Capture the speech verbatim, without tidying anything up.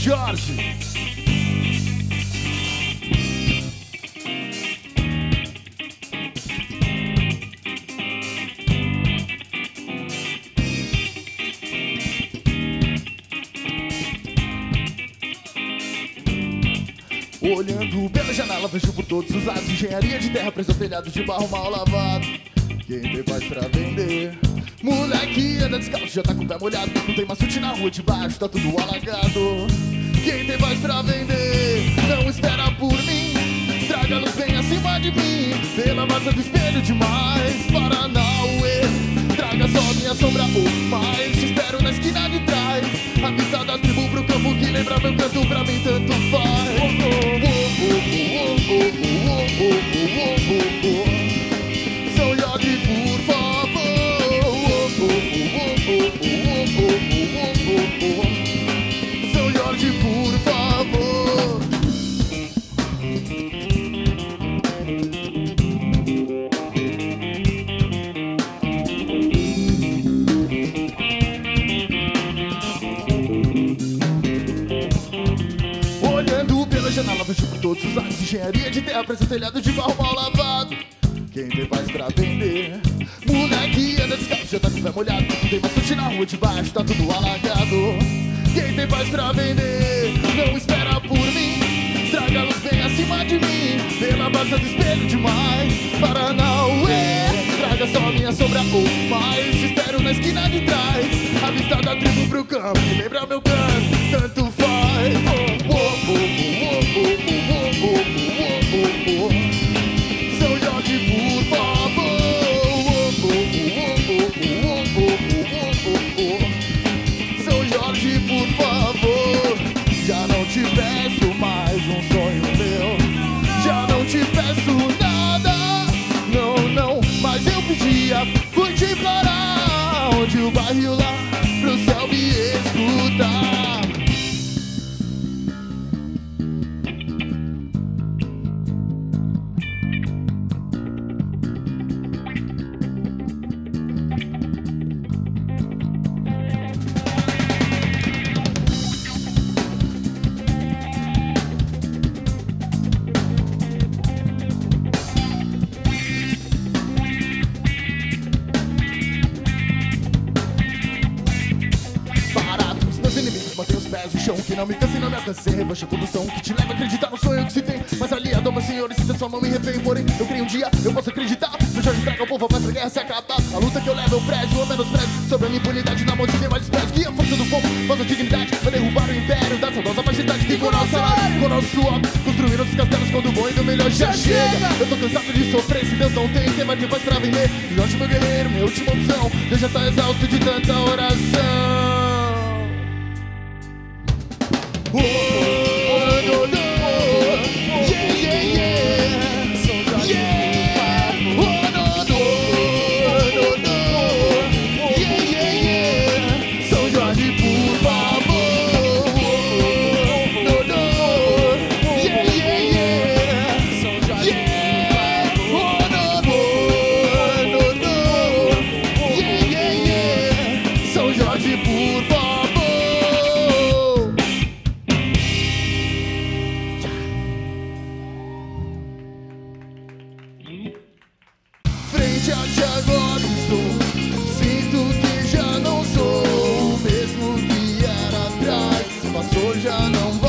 Jorge. Olhando pela janela, vejo por todos os lados engenharia de terra presa ao telhado de barro mal lavado. Quem tem paz pra vender? Moleque anda descalço, já tá com o pé molhado. Não tem maçute na rua de baixo, tá tudo alagado. Quem tem paz pra vender? Não espera por mim. Traga a luz bem acima de mim. Pela massa do espelho demais. Paranauê, traga só minha sombra ou mais. Te espero na esquina de trás. A vista da tribo pro campo que lembra meu canto, pra mim tanto faz. São Jorge, por favor. São Jorge, por favor. Olhando pela janela, vejo por todos os lados engenharia de terra presa ao telhado de barro mal lavado. Quem tem paz pra vender? Moleque anda descalço, já tá com o pé molhado. Não tem maçante na rua de baixo, tá tudo alagado. Quem tem paz pra vender? Não espera por mim. Traga a luz bem acima de mim. Pela base do espelho demais. Paranauê, traga só minha sombra ou mais. Te espero na esquina de trás. A vista da tribo pro campo que lembra meu canto, tanto faz. Oh, oh, oh, oh, oh, oh, oh, oh, oh. São Jorge, por favor. São Jorge, por favor. Já não te peço mais um sonho meu. Já não te peço nada. Não, não, mas eu pedia. Fui te implorar onde o barril lá pro céu me escutar. Mantém os pés no chão, que não me canse e não me alcance. Revanche a condução que te leva a acreditar no sonho que se tem. Mas aliado, meus senhores, se transformam em refém. Porém, eu creio um dia, eu posso acreditar. Se o Jorge traga o povo, a paz pra guerra se acabar. A luta que eu levo, eu prezo, eu menos prezo. Sobre a minha impunidade na mão de quem mais desprezo. Que a força do povo faz a dignidade. Vai derrubar o império da saudosa majestade. Que com nosso cenário, com nosso suor, construíram os castelos quando o bom e do melhor já chega. Eu tô cansado de sofrer, se Deus não tem, quem vai ter paz pra vender? Jorge, meu guerreiro, minha última opção. Deus já tá exausto de tanta oração. Oh, no, no, yeah, yeah, yeah. São Jorge, yeah. Oh, no, no, no, no, yeah, yeah, yeah. São Jorge, por favor. No, no, yeah, yeah, yeah. São Jorge, yeah. Oh, no, no, no, no, yeah, yeah, yeah. São Jorge, por favor. Frente a ti agora estou. Sinto que já não sou o mesmo que era atrás. Se passou, já não vai.